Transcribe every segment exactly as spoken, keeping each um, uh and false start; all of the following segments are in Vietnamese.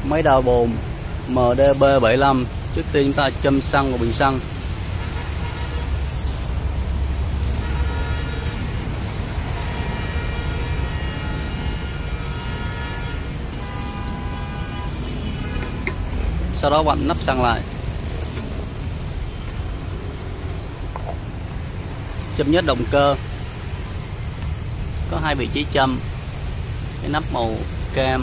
Máy đào bồn M D B bảy lăm. Trước tiên chúng ta châm xăng vào bình xăng. Sau đó vặn nắp xăng lại. Châm nhớt động cơ. Có hai vị trí châm. Cái nắp màu cam.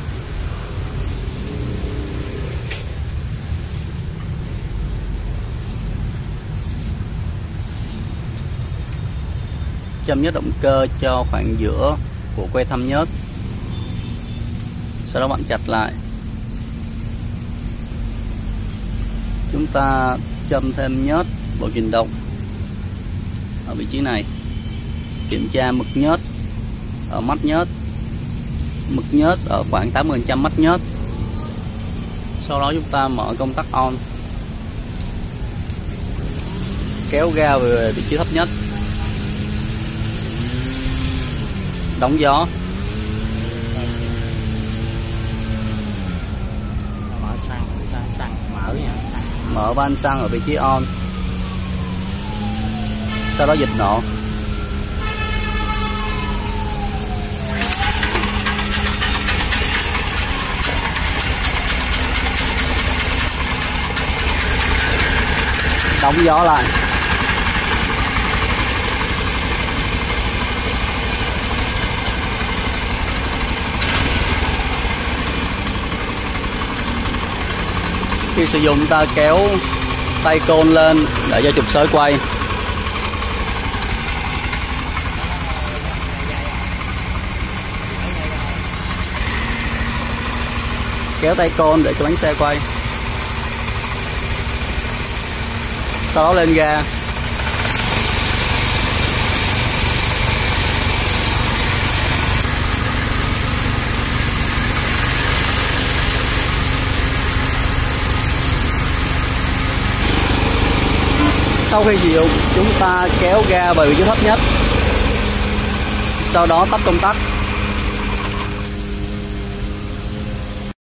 Châm nhớt động cơ cho khoảng giữa của que thăm nhớt. Sau đó vặn chặt lại. Chúng ta châm thêm nhớt bộ truyền động ở vị trí này. Kiểm tra mực nhớt ở mắt nhớt. Mực nhớt ở khoảng tám mươi phần trăm mắt nhớt. Sau đó chúng ta mở công tắc on. Kéo ga về vị trí thấp nhất. Đóng gió. Mở xăng, xăng, xăng mở nha. Xăng. Mở van xăng ở vị trí on. Sau đó dịch nổ. Đóng gió lại. Khi sử dụng ta kéo tay côn lên để cho trục sới quay. Kéo tay côn để cho bánh xe quay. Sau đó lên ga. Sau khi sử dụng, chúng ta kéo ga về vị trí thấp nhất. Sau đó tắt công tắc.